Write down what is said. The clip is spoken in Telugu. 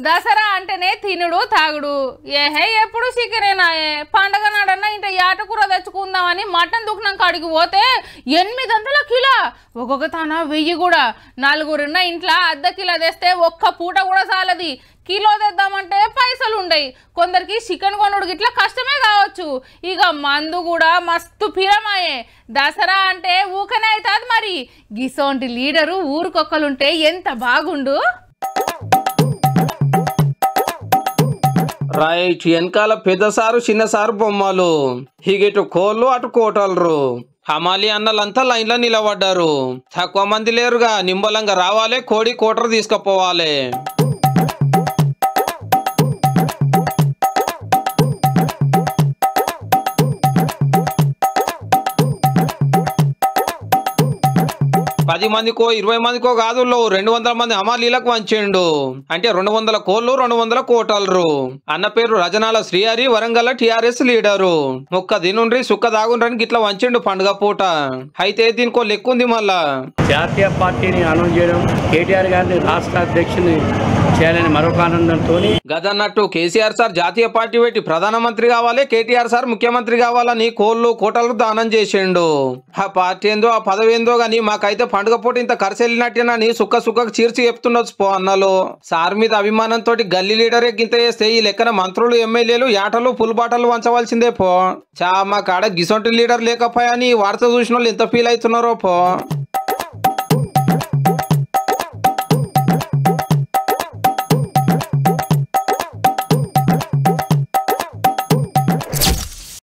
దసరా అంటేనే తినుడు తాగుడు ఏహే ఎప్పుడు చికెనేనాయే పండగ నాడన్నా ఇంత యాటకూర తెచ్చుకుందామని మటన్ దుకాణం కాడికి పోతే 800 కిలో ఒక్కొక్క తాన 1000 కూడా నలుగురున్న ఇంట్లో అర్ధ కిలో తెస్తే ఒక్క పూట కూడా చాలది కిలో తెద్దామంటే పైసలు ఉండయి కొందరికి చికెన్ కొనుడు ఇట్లా కష్టమే కావచ్చు ఇక మందు కూడా మస్తు పిరమాయే దసరా అంటే ఊకనే అవుతుంది మరి గిసోంటి లీడరు ఊరికొక్కలుంటే ఎంత బాగుండు రైట్ వెనకాల పెద్ద సారు చిన్న సారు బొమ్మలు ఇటు కోళ్ళు అటు కోటలరు హమాలి అన్నలంతా లైన్లో నిలబడ్డారు తక్కువ మంది లేరుగా నింబలంగా రావాలి కోడి కోటరు తీసుకుపోవాలి 10 మందికో 20 మందికో కాదు 200 మంది హమాలీలకు వంచిండు అంటే 200 కోళ్ళు 200 కోటలరు అన్న పేరు రజనాల శ్రీహరి వరంగల్ టిఆర్ఎస్ లీడరు మొక్క దినుండ్రి సుక్క దాగుండ్రని గిట్లా వంచిండు పండుగ పూట అయితే దీనికో లెక్కుంది మళ్ళా జాతీయ పార్టీని అనౌన్స్ చేయడం కేటీఆర్ గారిని రాష్ట్ర అధ్యక్షుని చేయాలని మరొక ఆనందంతో గదన్నట్టు కేసీఆర్ సార్ జాతీయ పార్టీ పెట్టి ప్రధానమంత్రి కావాలి కేటీఆర్ సార్ ముఖ్యమంత్రి కావాలని కోళ్ళు కోటలు దానం చేసిండు ఆ పార్టీ ఏందో ఆ పదవి ఏందో గాని మాకైతే పండుగ పూట ఇంత ఖర్చు వెళ్ళినట్టేనని సుక్క చీర్చి చెప్తుండొచ్చు పో అన్నలు సార్ మీద అభిమానంతో గల్లీ లీడరే గింత చేస్తే ఈ లెక్కన మంత్రులు ఎమ్మెల్యేలు యాటలు పులిబాటలు వంచవలసిందే పో చా మా కాడ గిసొంటి లీడర్ లేకపోయా అని వార్త చూసిన వాళ్ళు ఎంత ఫీల్ అవుతున్నారో పో